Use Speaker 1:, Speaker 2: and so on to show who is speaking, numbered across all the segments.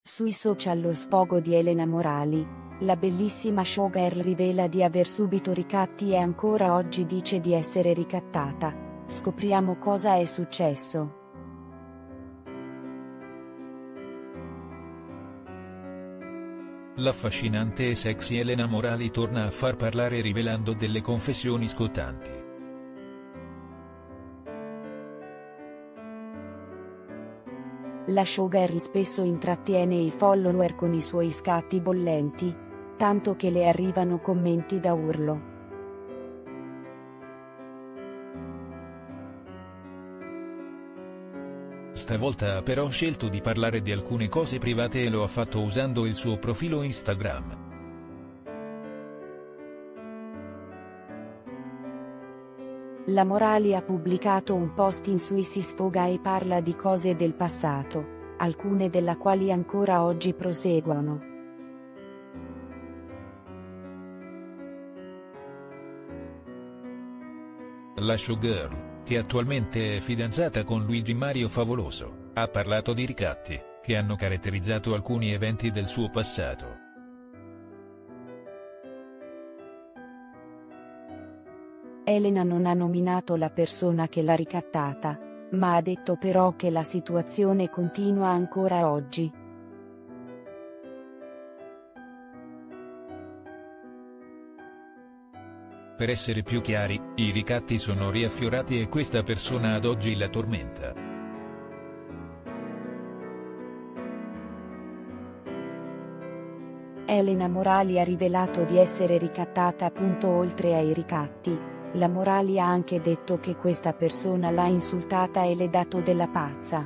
Speaker 1: Sui social lo sfogo di Elena Morali, la bellissima showgirl rivela di aver subito ricatti e ancora oggi dice di essere ricattata. Scopriamo cosa è successo.
Speaker 2: L'affascinante e sexy Elena Morali torna a far parlare rivelando delle confessioni scottanti.
Speaker 1: La showgirl spesso intrattiene i follower con i suoi scatti bollenti, tanto che le arrivano commenti da urlo.
Speaker 2: Stavolta ha però scelto di parlare di alcune cose private e lo ha fatto usando il suo profilo Instagram.
Speaker 1: La Morali ha pubblicato un post in cui si sfoga e parla di cose del passato, alcune delle quali ancora oggi proseguono.
Speaker 2: La showgirl, che attualmente è fidanzata con Luigi Mario Favoloso, ha parlato di ricatti che hanno caratterizzato alcuni eventi del suo passato.
Speaker 1: Elena non ha nominato la persona che l'ha ricattata, ma ha detto però che la situazione continua ancora oggi.
Speaker 2: Per essere più chiari, i ricatti sono riaffiorati e questa persona ad oggi la tormenta.
Speaker 1: Elena Morali ha rivelato di essere ricattata. Oltre ai ricatti, la Morali ha anche detto che questa persona l'ha insultata e le dato della pazza.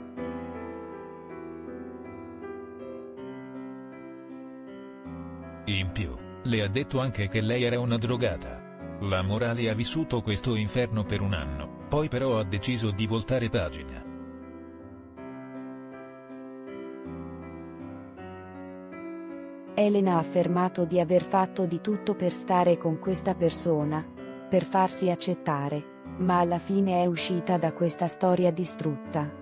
Speaker 2: In più, le ha detto anche che lei era una drogata. La Morali ha vissuto questo inferno per un anno, poi però ha deciso di voltare pagina.
Speaker 1: Elena ha affermato di aver fatto di tutto per stare con questa persona, per farsi accettare, ma alla fine è uscita da questa storia distrutta.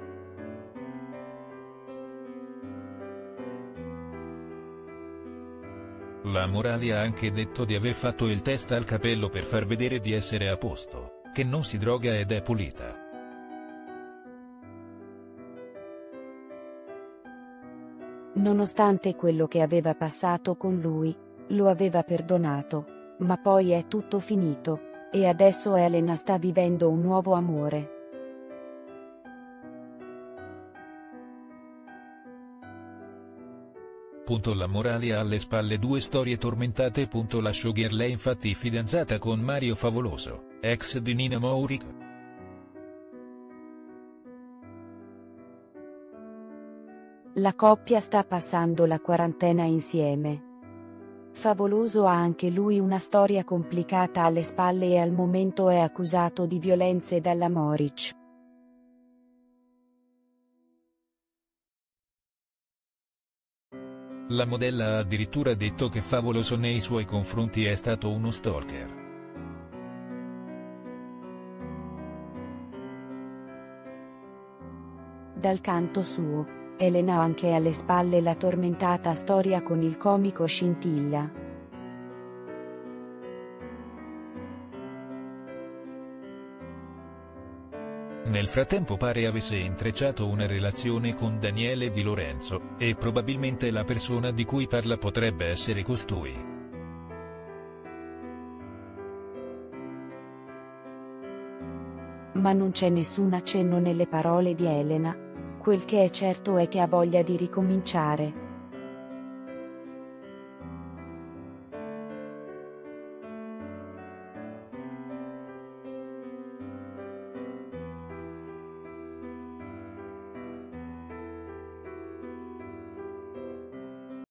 Speaker 2: La Morali ha anche detto di aver fatto il test al capello per far vedere di essere a posto, che non si droga ed è pulita.
Speaker 1: Nonostante quello che aveva passato con lui, lo aveva perdonato, ma poi è tutto finito, e adesso Elena sta vivendo un nuovo amore.
Speaker 2: La Morali ha alle spalle due storie tormentate. La showgirl è infatti fidanzata con Mario Favoloso, ex di Nina Mauric.
Speaker 1: La coppia sta passando la quarantena insieme. Favoloso ha anche lui una storia complicata alle spalle e al momento è accusato di violenze dalla Mauric.
Speaker 2: La modella ha addirittura detto che Favoloso nei suoi confronti è stato uno stalker.
Speaker 1: Dal canto suo, Elena ha anche alle spalle la tormentata storia con il comico Scintilla.
Speaker 2: Nel frattempo pare avesse intrecciato una relazione con Daniele Di Lorenzo, e probabilmente la persona di cui parla potrebbe essere costui.
Speaker 1: Ma non c'è nessun accenno nelle parole di Elena. Quel che è certo è che ha voglia di ricominciare.